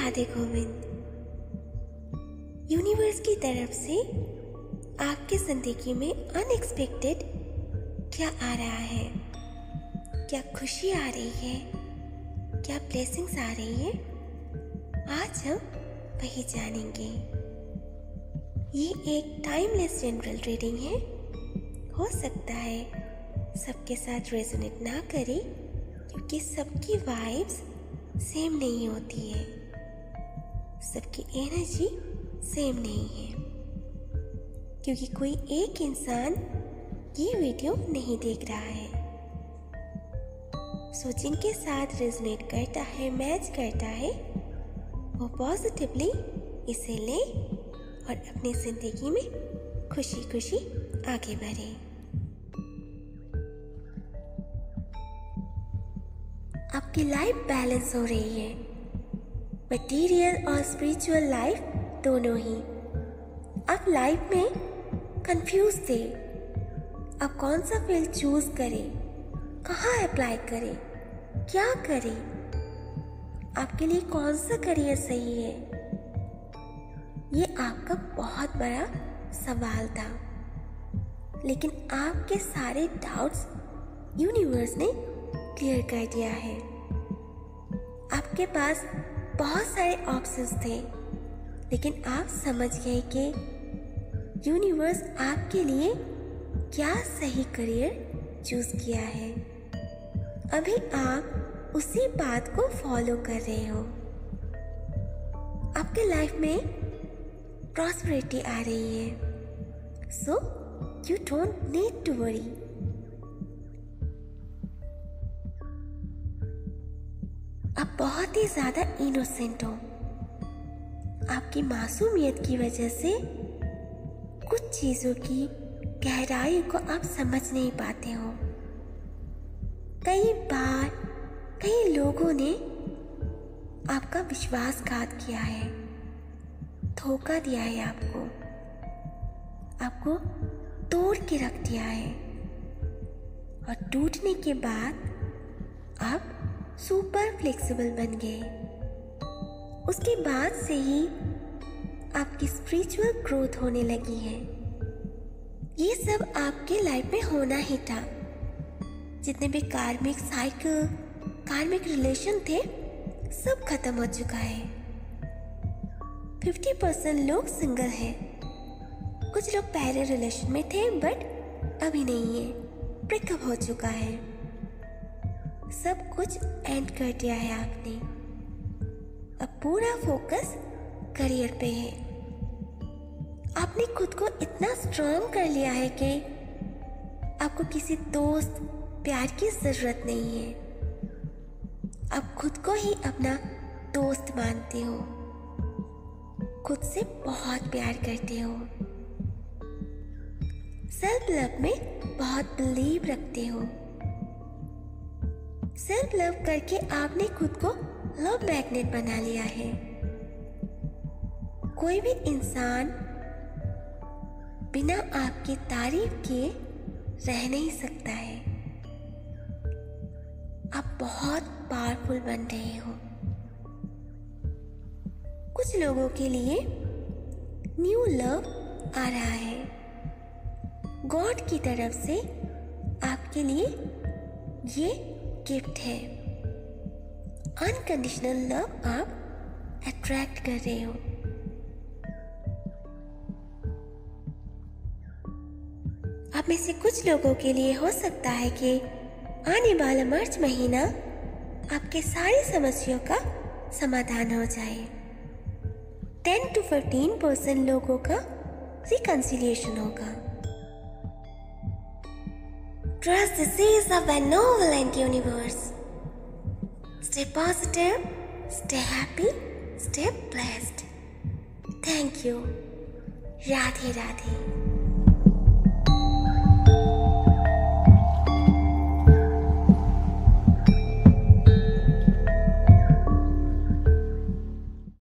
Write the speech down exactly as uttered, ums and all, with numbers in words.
Radhe Govind. Universe की तरफ से आपकी जिंदगी में अनएक्सपेक्टेड क्या आ रहा है? क्या खुशी आ रही है? क्या ब्लेसिंग्स आ रही है? आज हम वही जानेंगे। ये एक टाइमलेस जनरल रीडिंग है। हो सकता है सबके साथ रेजोनेट ना करे, क्योंकि सबकी वाइब्स सेम नहीं होती है, सबकी एनर्जी सेम नहीं है, क्योंकि कोई एक इंसान ये वीडियो नहीं देख रहा है। सो जिनके साथ रेजोनेट करता है, मैच करता है, वो पॉजिटिवली इसे ले और अपनी जिंदगी में खुशी खुशी आगे बढ़े। आपकी लाइफ बैलेंस हो रही है, मटेरियल और स्पिरिचुअल लाइफ दोनों ही। आप लाइफ में कंफ्यूज थे, आप कौन सा फील्ड चूज करें, कहाँ अप्लाई करें, क्या करें, आपके लिए कौन सा करियर सही है। ये आपका बहुत बड़ा सवाल था, लेकिन आपके सारे डाउट्स यूनिवर्स ने क्लियर कर दिया है। आपके पास बहुत सारे ऑप्शंस थे, लेकिन आप समझ गए कि यूनिवर्स आपके लिए क्या सही करियर चूज किया है। अभी आप उसी बात को फॉलो कर रहे हो। आपके लाइफ में प्रॉस्पेरिटी आ रही है, so you don't need to worry. आप बहुत ही ज्यादा इनोसेंट हो। आपकी मासूमियत की वजह से कुछ चीजों की गहराई को आप समझ नहीं पाते हो। कई बार कई लोगों ने आपका विश्वासघात किया है, धोखा दिया है, आपको आपको तोड़ के रख दिया है, और टूटने के बाद आप सुपर फ्लेक्सिबल बन गए। उसके बाद से ही आपकी स्पिरिचुअल ग्रोथ होने लगी है। ये सब आपके लाइफ में होना ही था। जितने भी कार्मिक साइकिल, कार्मिक रिलेशन थे, सब खत्म हो चुका है। फिफ्टी परसेंट लोग सिंगल हैं। कुछ लोग पहले रिलेशन में थे बट अभी नहीं है, ब्रेकअप हो चुका है। सब कुछ एंड कर दिया है आपने। अब पूरा फोकस करियर पे है। आपने खुद को इतना स्ट्रांग कर लिया है कि आपको किसी दोस्त, प्यार की जरूरत नहीं है। आप खुद को ही अपना दोस्त मानते हो, खुद से बहुत प्यार करते हो, सेल्फ लव में बहुत बिलीव रखते हो। सेल्फ लव करके आपने खुद को लव मैग्नेट बना लिया है। कोई भी इंसान बिना आपकी तारीफ किए रह नहीं सकता है। आप बहुत पावरफुल बन रहे हो। कुछ लोगों के लिए न्यू लव आ रहा है। गॉड की तरफ से आपके लिए ये गिफ्ट है। अनकंडीशनल लव आप अट्रैक्ट कर रहे हो। आप में से कुछ लोगों के लिए हो सकता है कि आने वाला मार्च महीना आपके सारी समस्याओं का समाधान हो जाए। टेन टू फिफ्टीन परसेंट लोगों का रिकंसिलिएशन होगा। Trust the seas of benevolent universe. Stay positive, stay happy, stay blessed. Thank you. Radhe Radhe.